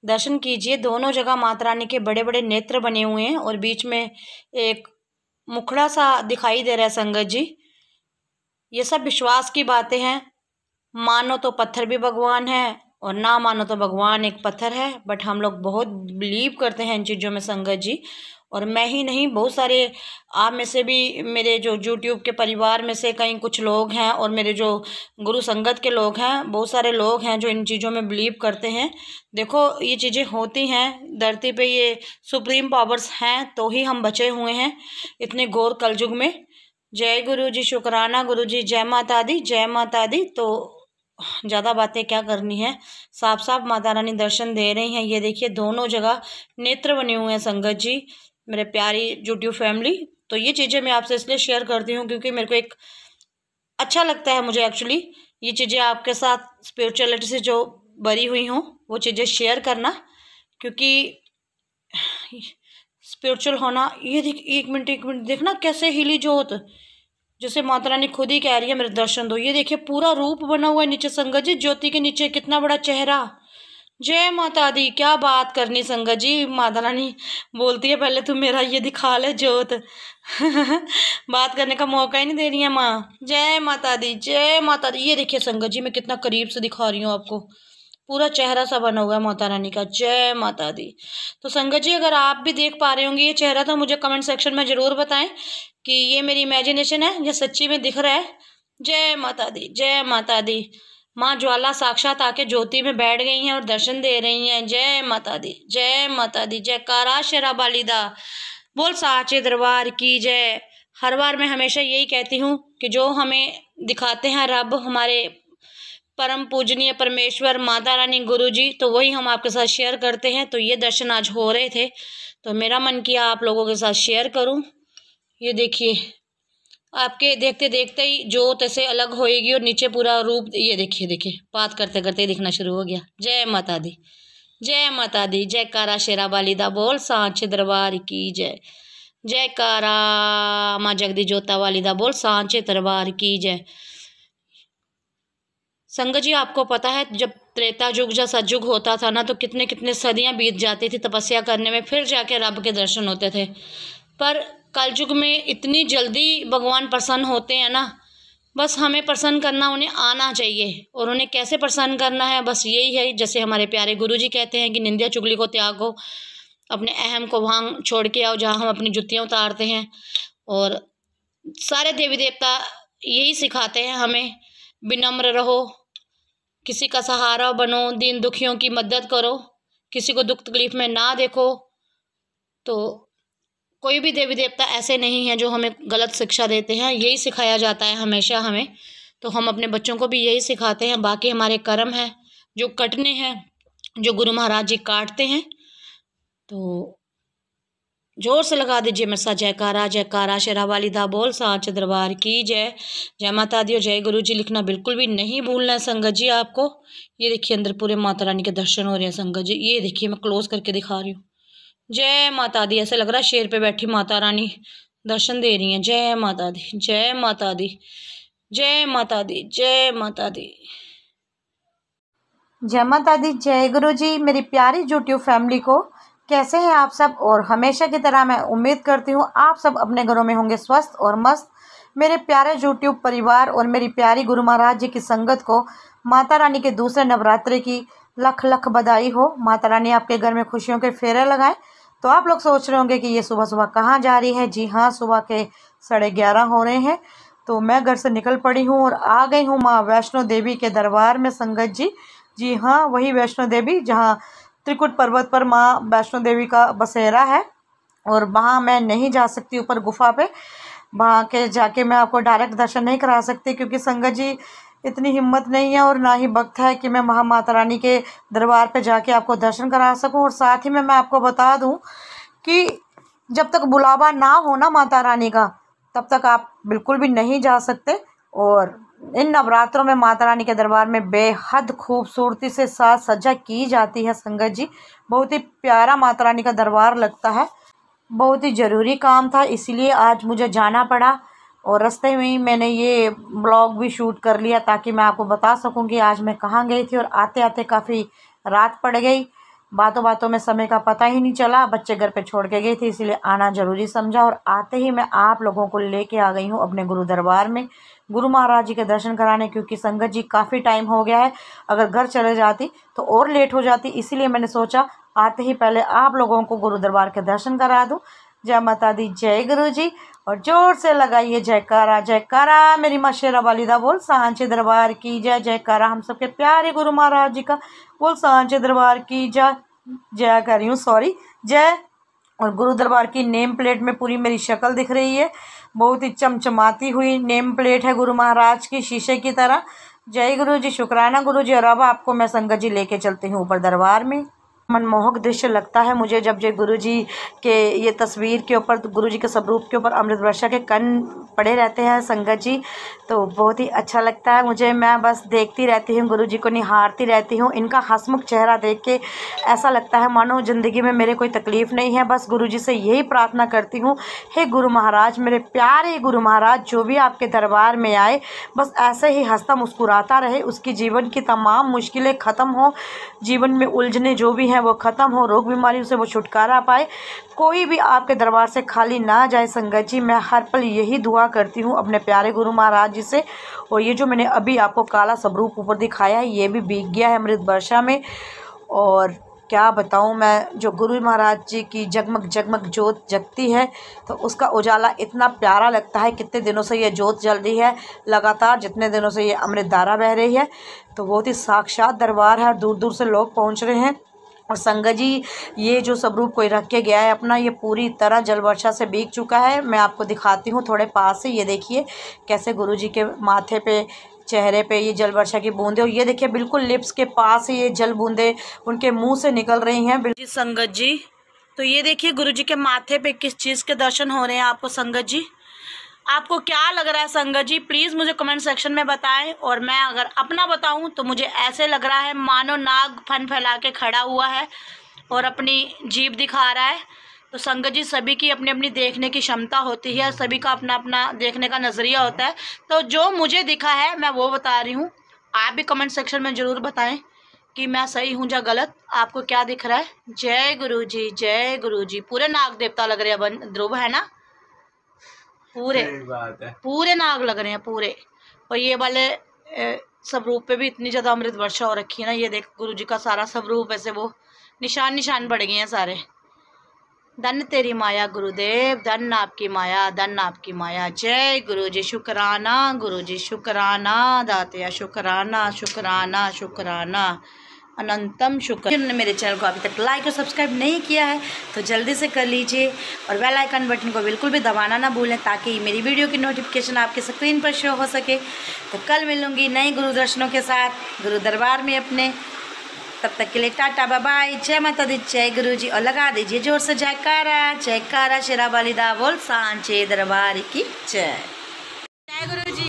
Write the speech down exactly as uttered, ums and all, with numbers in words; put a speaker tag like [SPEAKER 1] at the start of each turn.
[SPEAKER 1] दर्शन कीजिए। दोनों जगह माता रानी के बड़े बड़े नेत्र बने हुए हैं और बीच में एक मुखड़ा सा दिखाई दे रहा है संगत जी। ये सब विश्वास की बातें हैं। मानो तो पत्थर भी भगवान है और ना मानो तो भगवान एक पत्थर है, बट हम लोग बहुत बिलीव करते हैं इन चीज़ों में संगत जी। और मैं ही नहीं, बहुत सारे आप में से भी, मेरे जो यूट्यूब के परिवार में से कई कुछ लोग हैं और मेरे जो गुरु संगत के लोग हैं, बहुत सारे लोग हैं जो इन चीज़ों में बिलीव करते हैं। देखो ये चीज़ें होती हैं धरती पे, ये सुप्रीम पावर्स हैं तो ही हम बचे हुए हैं इतने घोर कलयुग में। जय गुरु जी, शुक्राना गुरु जी, जय माता दी, जय माता दी। तो ज़्यादा बातें क्या करनी है, साफ साफ माता रानी दर्शन दे रही हैं। ये देखिए दोनों जगह नेत्र बने हुए हैं संगत जी, मेरे प्यारी यूट्यूब फैमिली। तो ये चीज़ें मैं आपसे इसलिए शेयर करती हूँ क्योंकि मेरे को एक अच्छा लगता है, मुझे एक्चुअली ये चीज़ें आपके साथ स्पिरिचुअलिटी से जो भरी हुई हों वो चीज़ें शेयर करना, क्योंकि स्पिरिचुअल होना। ये देख, एक मिनट एक मिनट देखना कैसे हिली जोत, जैसे माता रानी खुद ही कह रही है मेरे दर्शन दो। ये देखिए पूरा रूप बना हुआ है नीचे संगत जी, ज्योति के नीचे कितना बड़ा चेहरा। जय माता दी, क्या बात करनी संगत जी। माता रानी बोलती है पहले तुम मेरा ये दिखा ले जोत बात करने का मौका ही नहीं दे रही है माँ। जय माता दी, जय माता दी। ये देखिए संगत जी, मैं कितना करीब से दिखा रही हूँ आपको, पूरा चेहरा सा बना हुआ है माता रानी का। जय माता दी। तो संगत जी अगर आप भी देख पा रहे होंगे ये चेहरा तो मुझे कमेंट सेक्शन में ज़रूर बताएं कि ये मेरी इमेजिनेशन है या सच्ची में दिख रहा है। जय माता दी, जय माता दी। माँ ज्वाला साक्षात आके ज्योति में बैठ गई हैं और दर्शन दे रही हैं। जय माता दी, जय माता दी। जयकारा शेरा बालीदा बोल साचे दरबार की जय। हर बार मैं हमेशा यही कहती हूँ कि जो हमें दिखाते हैं रब, हमारे परम पूजनीय परमेश्वर माता रानी गुरु जी, तो वही हम आपके साथ शेयर करते हैं। तो ये दर्शन आज हो रहे थे तो मेरा मन किया आप लोगों के साथ शेयर करूं। ये देखिए आपके देखते देखते ही जोत ऐसे अलग होएगी और नीचे पूरा रूप, ये देखिए देखिए बात करते करते ही दिखना शुरू हो गया। जय माता दी, जय माता दी। जयकारा शेरा बालीदा बोल सांचे दरबार की जय। जयकारा माँ जगदी जोता वालीदा बोल सांचे दरबार की जय। संगत जी आपको पता है जब त्रेता युग या सतयुग होता था ना, तो कितने कितने सदियां बीत जाती थी तपस्या करने में, फिर जाके रब के दर्शन होते थे। पर कलयुग में इतनी जल्दी भगवान प्रसन्न होते हैं ना, बस हमें प्रसन्न करना उन्हें आना चाहिए। और उन्हें कैसे प्रसन्न करना है, बस यही है, जैसे हमारे प्यारे गुरु जी कहते हैं कि निंदा चुगली को त्यागो, अपने अहम को वहाँ छोड़ के आओ जहाँ हम अपनी जुतियाँ उतारते हैं। और सारे देवी देवता यही सिखाते हैं हमें, विनम्र रहो, किसी का सहारा बनो, दीन दुखियों की मदद करो, किसी को दुख तकलीफ में ना देखो। तो कोई भी देवी देवता ऐसे नहीं हैं जो हमें गलत शिक्षा देते हैं, यही सिखाया जाता है हमेशा हमें। तो हम अपने बच्चों को भी यही सिखाते हैं। बाकी हमारे कर्म हैं जो कटने हैं, जो गुरु महाराज जी काटते हैं। तो जोर से लगा दीजिए मेरे साथ जयकारा, जयकारा शेरा वालीदा बोल सांचे दरबार की जय। जय माता दी और जय गुरु जी लिखना बिल्कुल भी नहीं भूलना है संगत जी आपको। ये देखिए अंदर पूरे माता रानी के दर्शन हो रहे हैं संगत जी। ये देखिए मैं क्लोज करके दिखा रही हूँ। जय माता दी, ऐसे लग रहा है शेर पे बैठी माता रानी दर्शन दे रही हैं। जय माता दी, जय माता दी, जय माता दी, जय माता दी,
[SPEAKER 2] जय माता दी। जय गुरु जी। मेरी प्यारी यूट्यूब फैमिली को कैसे हैं आप सब, और हमेशा की तरह मैं उम्मीद करती हूँ आप सब अपने घरों में होंगे स्वस्थ और मस्त। मेरे प्यारे यूट्यूब परिवार और मेरी प्यारी गुरु महाराज जी की संगत को माता रानी के दूसरे नवरात्रे की लख लख बधाई हो। माता रानी आपके घर में खुशियों के फेरे लगाएं। तो आप लोग सोच रहे होंगे कि ये सुबह सुबह कहाँ जा रही है। जी हाँ, सुबह के साढ़े ग्यारह हो रहे हैं तो मैं घर से निकल पड़ी हूँ और आ गई हूँ माँ वैष्णो देवी के दरबार में संगत जी। जी हाँ, वही वैष्णो देवी जहाँ त्रिकुट पर्वत पर माँ वैष्णो देवी का बसेरा है। और वहाँ मैं नहीं जा सकती ऊपर गुफा पे, वहाँ के जाके मैं आपको डायरेक्ट दर्शन नहीं करा सकती क्योंकि संगत जी इतनी हिम्मत नहीं है और ना ही वक्त है कि मैं वहाँ माता रानी के दरबार पे जाके आपको दर्शन करा सकूँ। और साथ ही में मैं आपको बता दूँ कि जब तक बुलावा ना हो ना माता रानी का, तब तक आप बिल्कुल भी नहीं जा सकते। और इन नवरात्रों में माता रानी के दरबार में बेहद खूबसूरती से साज सज्जा की जाती है संगत जी। बहुत ही प्यारा माता रानी का दरबार लगता है। बहुत ही ज़रूरी काम था इसीलिए आज मुझे जाना पड़ा और रास्ते में ही मैंने ये ब्लॉग भी शूट कर लिया ताकि मैं आपको बता सकूं कि आज मैं कहाँ गई थी। और आते आते काफ़ी रात पड़ गई। बातों बातों में समय का पता ही नहीं चला। बच्चे घर पे छोड़ के गई थी, इसीलिए आना ज़रूरी समझा और आते ही मैं आप लोगों को लेके आ गई हूँ अपने गुरु दरबार में गुरु महाराज जी के दर्शन कराने, क्योंकि संगत जी काफ़ी टाइम हो गया है। अगर घर चले जाती तो और लेट हो जाती, इसीलिए मैंने सोचा आते ही पहले आप लोगों को गुरु दरबार के दर्शन करा दूँ। जय माता दी, जय गुरु जी, और जोर से लगाइए जयकारा जयकारा। मेरी माँ शेरा वालिदा बोल सांचे दरबार की जय। जयकारा हम सबके प्यारे गुरु महाराज जी का बोल सांचे दरबार की जय। जय कर रही हूँ, सॉरी, जय। और गुरु दरबार की नेम प्लेट में पूरी मेरी शक्ल दिख रही है, बहुत ही चमचमाती हुई नेम प्लेट है गुरु महाराज की, शीशे की तरह। जय गुरु जी, शुक्राना गुरु जी। और अब आपको मैं संगत जी लेके चलती हूँ ऊपर दरबार में। मनमोहक दृश्य लगता है मुझे जब ये गुरु जी के ये तस्वीर के ऊपर, गुरु जी के स्वरूप के ऊपर अमृत वर्षा के कण पड़े रहते हैं संगत जी, तो बहुत ही अच्छा लगता है मुझे। मैं बस देखती रहती हूँ, गुरु जी को निहारती रहती हूँ। इनका हंसमुख चेहरा देख के ऐसा लगता है मानो ज़िंदगी में मेरे कोई तकलीफ़ नहीं है। बस गुरु जी से यही प्रार्थना करती हूँ, हे गुरु महाराज, मेरे प्यारे गुरु महाराज, जो भी आपके दरबार में आए बस ऐसे ही हंसता मुस्कुराता रहे, उसकी जीवन की तमाम मुश्किलें ख़त्म हो, जीवन में उलझने जो भी हैं वो ख़त्म हो, रोग बीमारियों से वो छुटकारा पाए, कोई भी आपके दरबार से खाली ना जाए संगत जी। मैं हर पल यही दुआ करती हूँ अपने प्यारे गुरु महाराज जी से। और ये जो मैंने अभी आपको काला स्वरूप ऊपर दिखाया है, ये भी भीग गया है अमृत वर्षा में। और क्या बताऊँ मैं, जो गुरु महाराज जी की जगमग जगमग जोत जगती है तो उसका उजाला इतना प्यारा लगता है। कितने दिनों से ये जोत जल रही है लगातार, जितने दिनों से ये अमृत धारा बह रही है, तो बहुत ही साक्षात दरबार है, दूर दूर से लोग पहुँच रहे हैं। और संगत जी ये जो स्वरूप कोई रख के गया है अपना, ये पूरी तरह जल वर्षा से भीग चुका है। मैं आपको दिखाती हूँ थोड़े पास से, ये देखिए कैसे गुरु जी के माथे पे, चेहरे पे ये जल वर्षा की बूंदे, और ये देखिए बिल्कुल लिप्स के पास ये जल बूंदे उनके मुंह से निकल रही हैं। बिल्कुल संगत जी, तो ये देखिए गुरु जी के माथे पे किस चीज़ के दर्शन हो रहे हैं आपको संगत जी। आपको क्या लग रहा है संगत जी, प्लीज़ मुझे कमेंट सेक्शन में बताएं। और मैं अगर अपना बताऊं तो मुझे ऐसे लग रहा है मानो नाग फन फैला के खड़ा हुआ है और अपनी जीभ दिखा रहा है। तो संगत जी, सभी की अपनी अपनी देखने की क्षमता होती है, सभी का अपना अपना देखने का नज़रिया होता है। तो जो मुझे दिखा है मैं वो बता रही हूँ, आप भी कमेंट सेक्शन में ज़रूर बताएँ कि मैं सही हूँ या गलत, आपको क्या दिख रहा है। जय गुरु जी, जय गुरु जी। पूरे नाग देवता लग रहे हैं ध्रुव, है ना, पूरे बात है, पूरे नाग लग रहे हैं पूरे। और ये वाले स्वरूप पे भी इतनी ज़्यादा अमृत वर्षा हो रखी है ना, ये देख गुरु जी का सारा स्वरूप ऐसे वो निशान निशान पड़ गए हैं सारे। धन तेरी माया गुरुदेव, धन आपकी माया, धन आपकी माया। जय गुरु जी, शुक्राना गुरु जी, शुक्राना दातिया, शुक्राना शुक्राना शुक्राना अनंतम शुक्र। जिन्होंने मेरे चैनल को अभी तक लाइक और सब्सक्राइब नहीं किया है तो जल्दी से कर लीजिए, और बेल आइकन बटन को बिल्कुल भी दबाना ना भूलें, ताकि मेरी वीडियो की नोटिफिकेशन आपके स्क्रीन पर शो हो सके। तो कल मिलूँगी नए गुरु दर्शनों के साथ गुरु दरबार में अपने। तब तक के लिए टाटा बाय बाय, जय माता दी, जय गुरु जी। और लगा दीजिए जोर से जयकारा जयकारा, शेरा वालिदा बोल सांचे दरबार की जय।